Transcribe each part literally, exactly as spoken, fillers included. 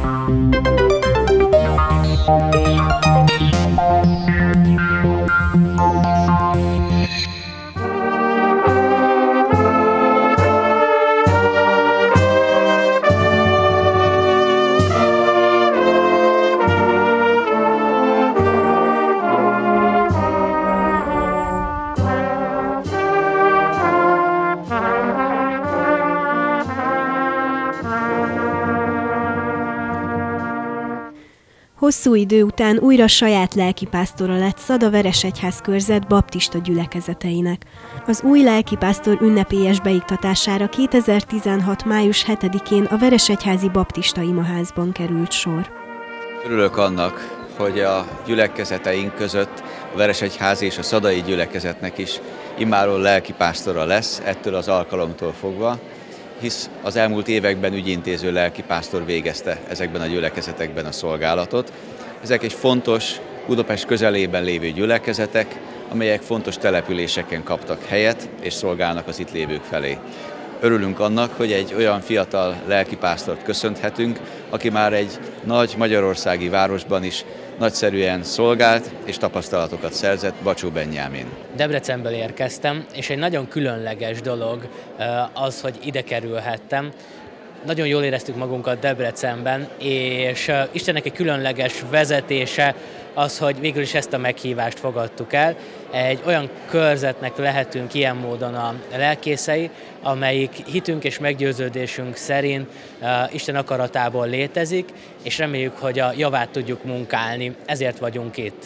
Hosszú idő után újra saját lelkipásztora lett Szada-Veresegyház körzet baptista gyülekezeteinek. Az új lelkipásztor ünnepélyes beiktatására kétezer-tizenhat. május hetedikén a Veresegyházi Baptista Imaházban került sor. Örülök annak, hogy a gyülekezeteink között a Veresegyházi és a szadai gyülekezetnek is immáron lelkipásztora lesz ettől az alkalomtól fogva, hisz az elmúlt években ügyintéző lelkipásztor végezte ezekben a gyülekezetekben a szolgálatot. Ezek egy fontos, Budapest közelében lévő gyülekezetek, amelyek fontos településeken kaptak helyet és szolgálnak az itt lévők felé. Örülünk annak, hogy egy olyan fiatal lelkipásztort köszönhetünk, aki már egy nagy magyarországi városban is nagyszerűen szolgált és tapasztalatokat szerzett, Bacsó Benyámin. Debrecenből érkeztem, és egy nagyon különleges dolog az, hogy ide kerülhettem. Nagyon jól éreztük magunkat Debrecenben, és Istennek egy különleges vezetése az, hogy végül is ezt a meghívást fogadtuk el. Egy olyan körzetnek lehetünk ilyen módon a lelkészei, amelyik hitünk és meggyőződésünk szerint uh, Isten akaratából létezik, és reméljük, hogy a javát tudjuk munkálni, ezért vagyunk itt.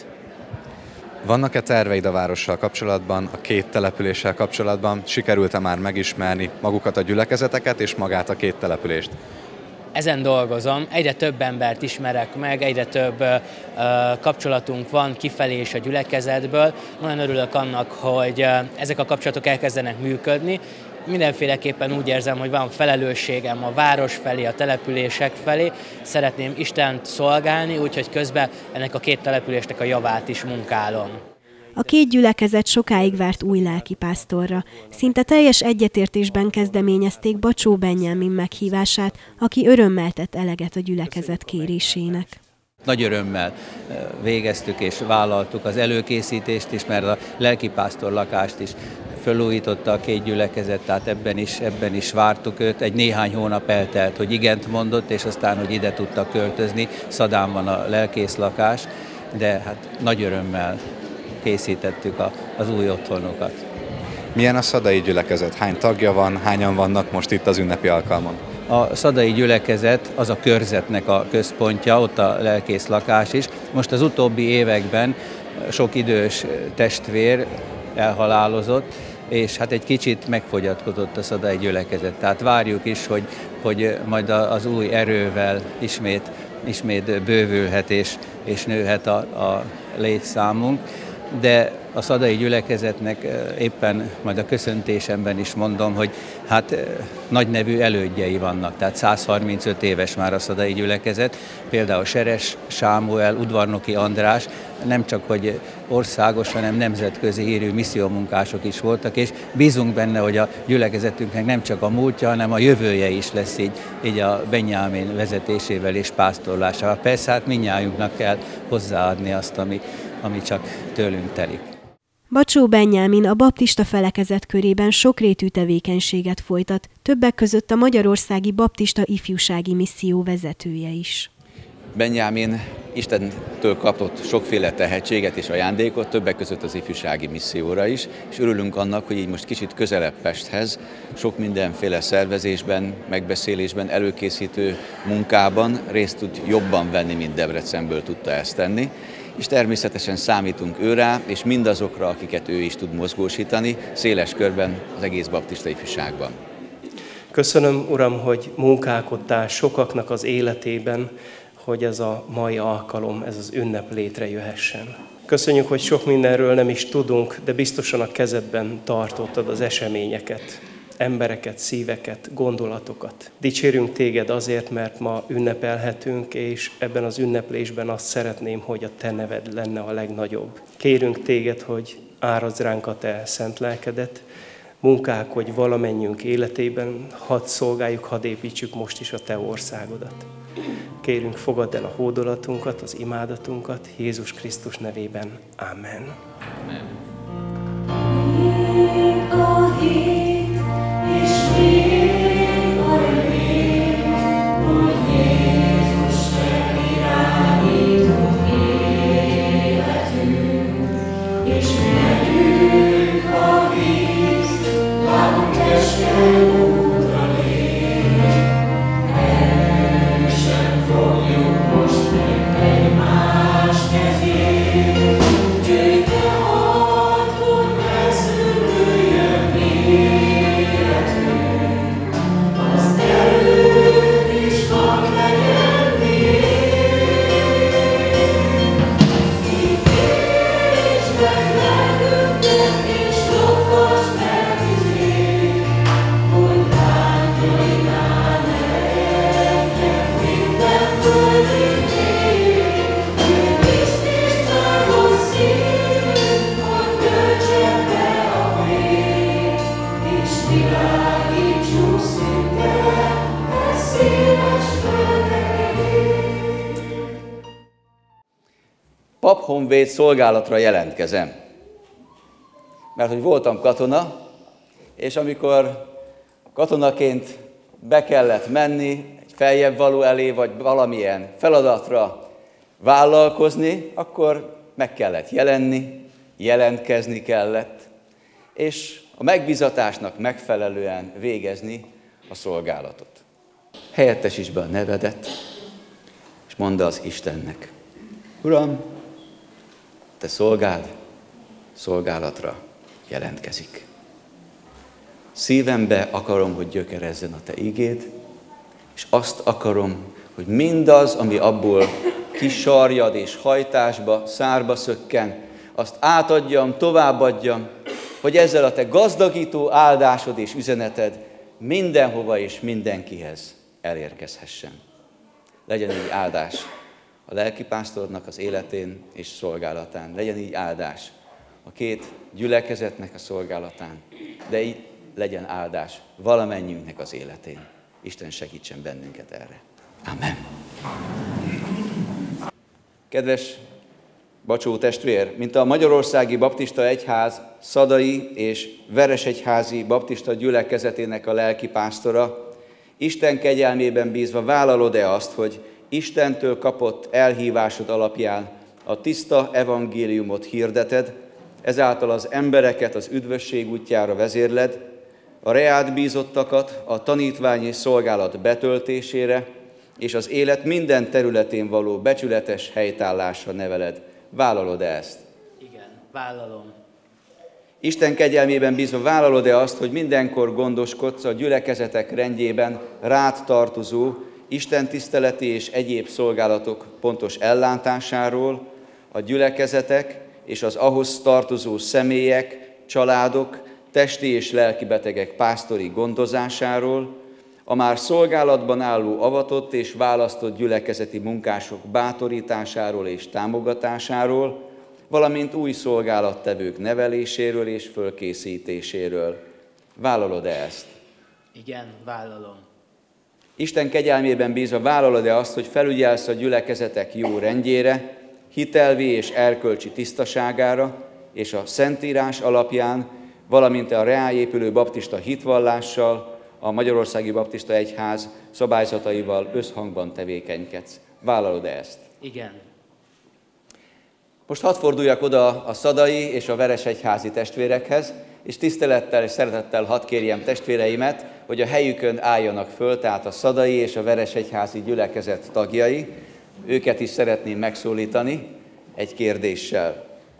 Vannak-e terveid a várossal kapcsolatban, a két településsel kapcsolatban? Sikerült-e már megismerni magukat a gyülekezeteket és magát a két települést? Ezen dolgozom, egyre több embert ismerek meg, egyre több ö, kapcsolatunk van kifelé és a gyülekezetből. Nagyon örülök annak, hogy ö, ezek a kapcsolatok elkezdenek működni. Mindenféleképpen úgy érzem, hogy van felelősségem a város felé, a települések felé. Szeretném Istent szolgálni, úgyhogy közben ennek a két településnek a javát is munkálom. A két gyülekezet sokáig várt új lelkipásztorra. Szinte teljes egyetértésben kezdeményezték Bacsó Benyámin meghívását, aki örömmel tett eleget a gyülekezet kérésének. Nagy örömmel végeztük és vállaltuk az előkészítést is, mert a lelkipásztor lakást is felújította a két gyülekezet, tehát ebben is, ebben is vártuk őt. Egy néhány hónap eltelt, hogy igent mondott, és aztán, hogy ide tudtak költözni. Szadán van a lelkész lakás, de hát nagy örömmel készítettük a, az új otthonokat. Milyen a szadai gyülekezet? Hány tagja van, hányan vannak most itt az ünnepi alkalmon? A szadai gyülekezet az a körzetnek a központja, ott a lelkész lakás is. Most az utóbbi években sok idős testvér elhalálozott, és hát egy kicsit megfogyatkozott a szadai gyülekezet. Tehát várjuk is, hogy, hogy majd az új erővel ismét, ismét bővülhet és, és nőhet a, a létszámunk. De a szadai gyülekezetnek éppen majd a köszöntésemben is mondom, hogy hát nagy nevű elődjei vannak, tehát száz harmincöt éves már a szadai gyülekezet, például Seres Sámuel, Udvarnoki András, nem csak hogy országos, hanem nemzetközi hírű missziómunkások is voltak, és bízunk benne, hogy a gyülekezetünknek nem csak a múltja, hanem a jövője is lesz így, így a Benyámin vezetésével és pásztorlásával. Persze hát mindnyájunknak kell hozzáadni azt, ami, ami csak tőlünk telik. Bacsó Benyámin a baptista felekezet körében sokrétű tevékenységet folytat, többek között a Magyarországi Baptista Ifjúsági Misszió vezetője is. Benyámin Istentől kapott sokféle tehetséget és ajándékot, többek között az ifjúsági misszióra is, és örülünk annak, hogy így most kicsit közelebb Pesthez, sok mindenféle szervezésben, megbeszélésben, előkészítő munkában részt tud jobban venni, mint Debrecenből tudta ezt tenni. És természetesen számítunk őrá, és mindazokra, akiket ő is tud mozgósítani, széles körben az egész baptista ifjúságban. Köszönöm, Uram, hogy munkálkodtál sokaknak az életében, hogy ez a mai alkalom, ez az ünnep létrejöhessen. Köszönjük, hogy sok mindenről nem is tudunk, de biztosan a kezedben tartottad az eseményeket, embereket, szíveket, gondolatokat. Dicsérünk téged azért, mert ma ünnepelhetünk, és ebben az ünneplésben azt szeretném, hogy a te neved lenne a legnagyobb. Kérünk téged, hogy áradsz ránk a te szent lelkedet, munkálkodj valamennyünk életében, hadd szolgáljuk, hadd építsük most is a Te országodat. Kérünk, fogadd el a hódolatunkat, az imádatunkat, Jézus Krisztus nevében. Amen. Amen. A hit, és még a rég, hogy Jézus te irányítunk életünk, és megyünk a víz, látunk testen útra lép. Erősen fogjuk most meg egymás kezét, jöjj te hadd, elszűnüljön életünk, az erőt is hadd legyen vég. Ígérj meg lelkünket, és lovass meg izét, hogy lángjainál ne eredjen minden földi nép. Ő tisztítanos szív, hogy töltsen be a vég, és világítsunk szinte e széles földekért. Paphonvéd szolgálatra jelentkezem. Mert hogy voltam katona, és amikor katonaként be kellett menni egy feljebb való elé, vagy valamilyen feladatra vállalkozni, akkor meg kellett jelenni, jelentkezni kellett, és a megbízatásnak megfelelően végezni a szolgálatot. Helyettesítsd be a nevedet, és mondd az Istennek: Uram, te szolgáld szolgálatra jelentkezik. Szívembe akarom, hogy gyökerezzen a te igéd, és azt akarom, hogy mindaz, ami abból kisarjad és hajtásba, szárba szökken, azt átadjam, továbbadjam, hogy ezzel a te gazdagító áldásod és üzeneted mindenhova és mindenkihez elérkezhessen. Legyen így áldás a lelkipásztornak az életén és szolgálatán. Legyen így áldás a két gyülekezetnek a szolgálatán, de így legyen áldás valamennyünknek az életén. Isten segítsen bennünket erre. Amen. Kedves Bacsó testvér, mint a Magyarországi Baptista Egyház Szadai és Veresegyházi Baptista gyülekezetének a lelkipásztora, Isten kegyelmében bízva vállalod-e azt, hogy Istentől kapott elhívásod alapján a tiszta evangéliumot hirdeted, ezáltal az embereket az üdvösség útjára vezérled, a reád bízottakat a tanítványi szolgálat betöltésére és az élet minden területén való becsületes helytállásra neveled. Vállalod-e ezt? Igen, vállalom. Isten kegyelmében bízva vállalod-e azt, hogy mindenkor gondoskodsz a gyülekezetek rendjében rád tartozó istentiszteleti és egyéb szolgálatok pontos ellátásáról, a gyülekezetek és az ahhoz tartozó személyek, családok, testi és lelki betegek pásztori gondozásáról, a már szolgálatban álló avatott és választott gyülekezeti munkások bátorításáról és támogatásáról, valamint új szolgálattevők neveléséről és fölkészítéséről. Vállalod-e ezt? Igen, vállalom. Isten kegyelmében bízva vállalod-e azt, hogy felügyelsz a gyülekezetek jó rendjére, hitelvi és erkölcsi tisztaságára, és a Szentírás alapján, valamint a reáépülő baptista hitvallással, a Magyarországi Baptista Egyház szabályzataival összhangban tevékenykedsz. Vállalod-e ezt? Igen. Most hadd forduljak oda a szadai és a veresegyházi testvérekhez, és tisztelettel és szeretettel hadd kérjem testvéreimet, hogy a helyükön álljanak föl, tehát a szadai és a veresegyházi gyülekezet tagjai. Őket is szeretném megszólítani egy kérdéssel.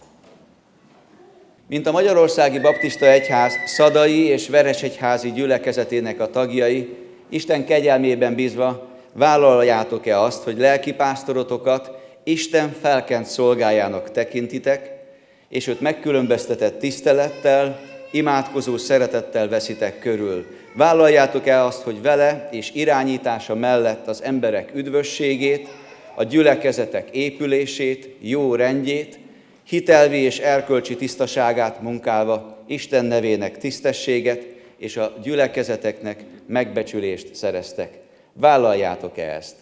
Mint a Magyarországi Baptista Egyház szadai és veresegyházi gyülekezetének a tagjai, Isten kegyelmében bízva vállaljátok-e azt, hogy lelkipásztorotokat Isten felkent szolgájának tekintitek, és őt megkülönböztetett tisztelettel, imádkozó szeretettel veszitek körül. Vállaljátok-e azt, hogy vele és irányítása mellett az emberek üdvösségét, a gyülekezetek épülését, jó rendjét, hitelvi és erkölcsi tisztaságát munkálva Isten nevének tisztességet, és a gyülekezeteknek megbecsülést szereztek. Vállaljátok-e ezt?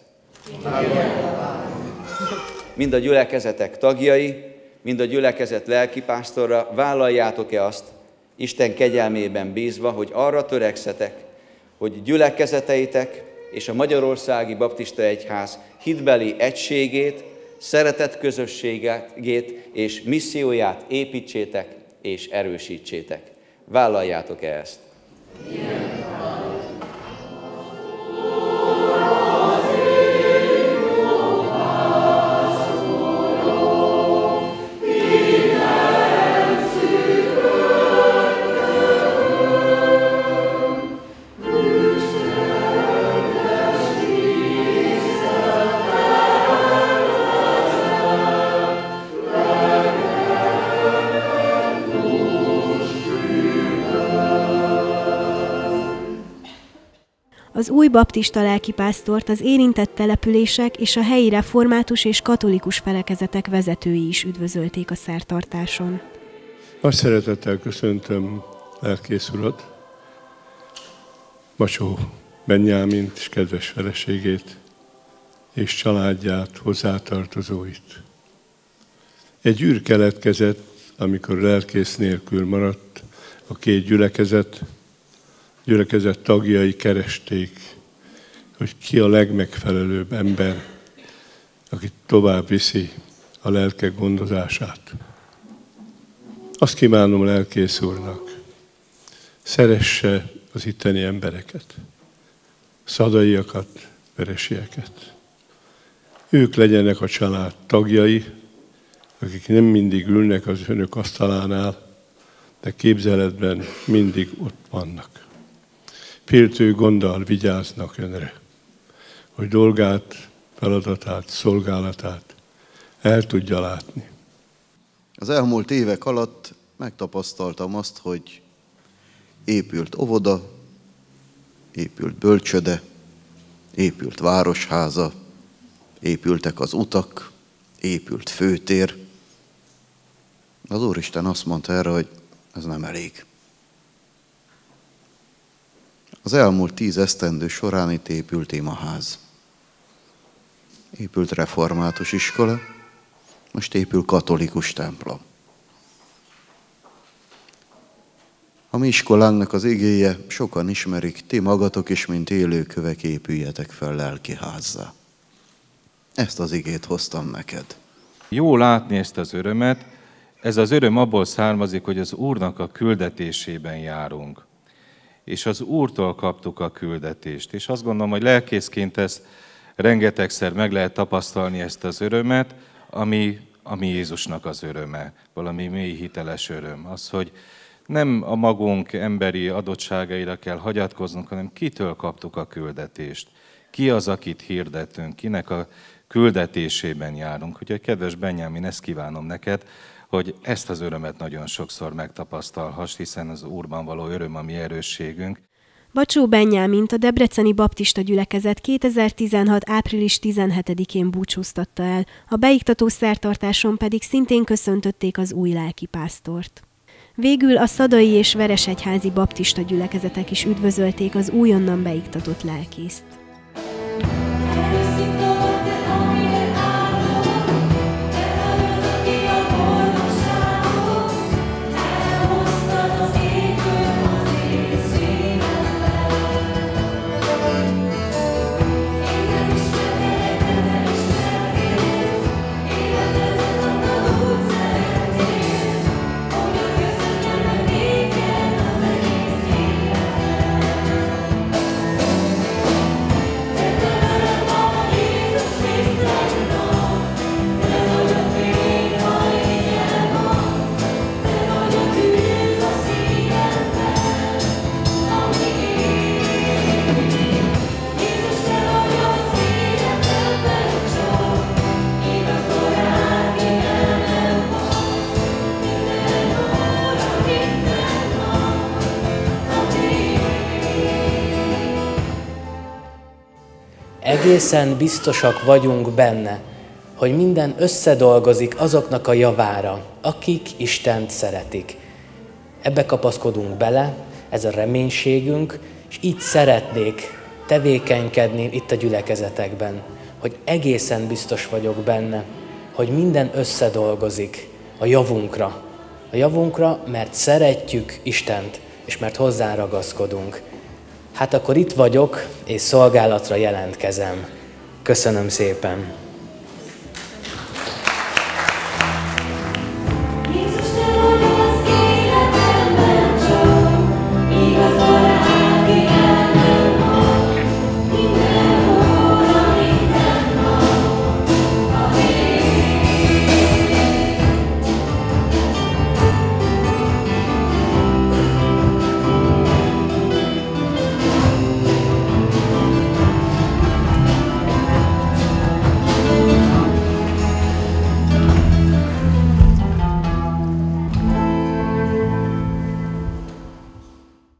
Mind a gyülekezetek tagjai, mind a gyülekezet lelkipásztorra, vállaljátok-e azt, Isten kegyelmében bízva, hogy arra törekszetek, hogy gyülekezeteitek és a Magyarországi Baptista Egyház hitbeli egységét, szeretett közösségét és misszióját építsétek és erősítsétek. Vállaljátok-e ezt? Az új baptista lelkipásztort az érintett települések és a helyi református és katolikus felekezetek vezetői is üdvözölték a szertartáson. Nagy szeretettel köszöntöm lelkész urat, Bacsó Benyámint és kedves feleségét és családját, hozzátartozóit. Egy űr keletkezett, amikor lelkész nélkül maradt a két gyülekezet, gyülekezet tagjai keresték, hogy ki a legmegfelelőbb ember, aki tovább viszi a lelkek gondozását. Azt kívánom lelkész úrnak, szeresse az itteni embereket, szadaiakat, veresieket. Ők legyenek a család tagjai, akik nem mindig ülnek az önök asztalánál, de képzeletben mindig ott vannak. Féltő gonddal vigyáznak önre, hogy dolgát, feladatát, szolgálatát el tudja látni. Az elmúlt évek alatt megtapasztaltam azt, hogy épült óvoda, épült bölcsöde, épült városháza, épültek az utak, épült főtér. Az Úristen azt mondta erre, hogy ez nem elég. Az elmúlt tíz esztendő során itt épült imaház. Épült református iskola, most épül katolikus templom. A mi iskolánknak az igéje sokan ismerik, ti magatok is, mint élőkövek épüljetek fel lelkiházzá. Ezt az igét hoztam neked. Jó látni ezt az örömet. Ez az öröm abból származik, hogy az Úrnak a küldetésében járunk. És az Úrtól kaptuk a küldetést. És azt gondolom, hogy lelkészként ezt rengetegszer meg lehet tapasztalni, ezt az örömet, ami, ami Jézusnak az öröme, valami mély hiteles öröm. Az, hogy nem a magunk emberi adottságaira kell hagyatkoznunk, hanem kitől kaptuk a küldetést. Ki az, akit hirdetünk, kinek a küldetésében járunk. Úgyhogy kedves Benyámin, ezt kívánom neked, hogy ezt az örömet nagyon sokszor megtapasztalhass, hiszen az Úrban való öröm a mi erősségünk. Bacsó Benyámint a Debreceni Baptista Gyülekezet kétezer-tizenhat. április tizenhetedikén búcsúztatta el, a beiktató szertartáson pedig szintén köszöntötték az új lelkipásztort. Végül a szadai és veresegyházi baptista gyülekezetek is üdvözölték az újonnan beiktatott lelkészt. Egészen biztosak vagyunk benne, hogy minden összedolgozik azoknak a javára, akik Istent szeretik. Ebbe kapaszkodunk bele, ez a reménységünk, és így szeretnék tevékenykedni itt a gyülekezetekben, hogy egészen biztos vagyok benne, hogy minden összedolgozik a javunkra. A javunkra, mert szeretjük Istent, és mert hozzá ragaszkodunk. Hát akkor itt vagyok, és szolgálatra jelentkezem. Köszönöm szépen!